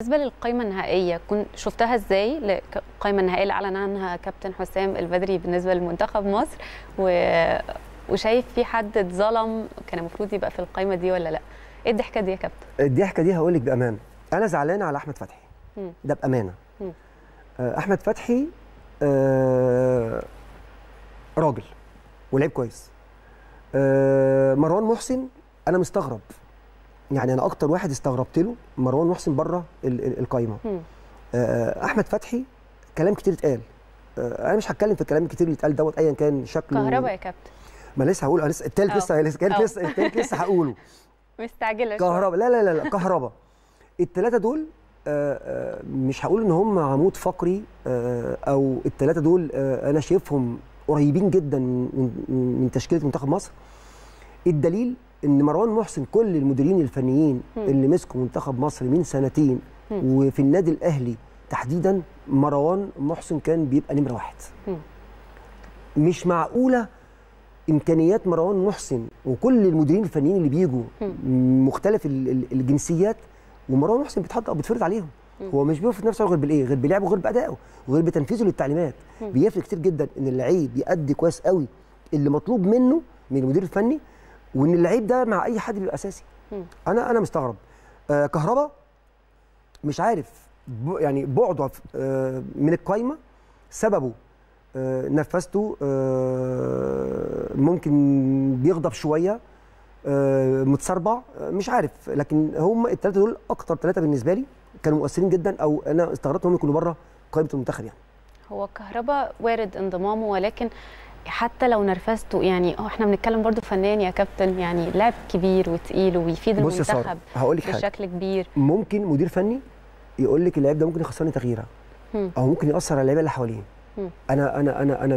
بالنسبه للقائمه النهائيه كنت شفتها ازاي؟ القائمه النهائيه اللي اعلن عنها كابتن حسام البدري بالنسبه لمنتخب مصر، وشايف في حد اتظلم كان المفروض يبقى في القائمه دي ولا لا؟ ايه الضحكه دي يا كابتن؟ الضحكه دي هقول لك بامانه، انا زعلان على احمد فتحي. ده بامانه. احمد فتحي راجل ولعب كويس. مروان محسن انا مستغرب، يعني انا اكتر واحد استغربت له مروان محسن بره القايمه. احمد فتحي كلام كتير اتقال، انا مش هتكلم في الكلام الكتير اللي اتقال دوت ايا كان شكله. كهربا يا كابتن، ما لسه هقول، لسه التالت لسه هقوله. مستعجله كهربا. لا كهربا. الثلاثه دول مش هقول ان هم عمود فقري، او الثلاثه دول انا شايفهم قريبين جدا من تشكيله منتخب مصر. الدليل ان مروان محسن كل المديرين الفنيين اللي مسكوا منتخب مصر من سنتين وفي النادي الاهلي تحديدا، مروان محسن كان بيبقى نمره واحد. مش معقوله امكانيات مروان محسن وكل المديرين الفنيين اللي بيجوا مختلف الجنسيات، ومروان محسن بيتحط او بيتفرض عليهم. هو مش بيفرض نفسه غير بالايه؟ غير بلعبه، غير بادائه، وغير بتنفيذه للتعليمات. بيفرق كتير جدا ان اللعيب يأدي كويس قوي اللي مطلوب منه من المدير الفني، وان اللعيب ده مع اي حد بيبقى اساسي. انا مستغرب. كهربا مش عارف يعني بعده من القايمه سببه نرفزته، ممكن بيغضب شويه، متسربع، مش عارف. لكن هم الثلاثه دول اكتر ثلاثه بالنسبه لي كانوا مؤثرين جدا، او انا استغربت هم يكونوا بره قائمه المنتخب. يعني هو كهربا وارد انضمامه، ولكن حتى لو نرفزته يعني احنا بنتكلم برضو فنان يا كابتن، يعني لاعب كبير وتقيل وبيفيد المنتخب بشكل كبير. ممكن مدير فني يقول لك اللاعب ده ممكن يخسرني تغييره، او ممكن ياثر على اللعيبه اللي حواليه. انا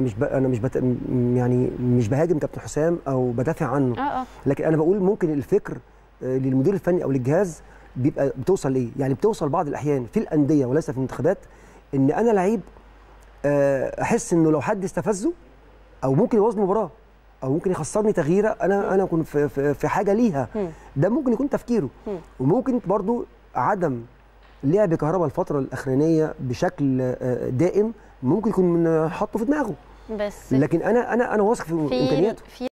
مش بهاجم كابتن حسام او بدافع عنه. لكن انا بقول ممكن الفكر للمدير الفني او للجهاز بيبقى بتوصل ليه؟ يعني بتوصل بعض الاحيان في الانديه وليس في المنتخبات، ان انا لعيب احس انه لو حد استفزه او ممكن يبوظ المباراه او ممكن يخسرني تغييره، انا اكون في حاجه ليها. ده ممكن يكون تفكيره. وممكن برضو عدم لعب كهربا الفتره الاخرانيه بشكل دائم ممكن يكون حاطه في دماغه. بس لكن انا واثق في امكانياته.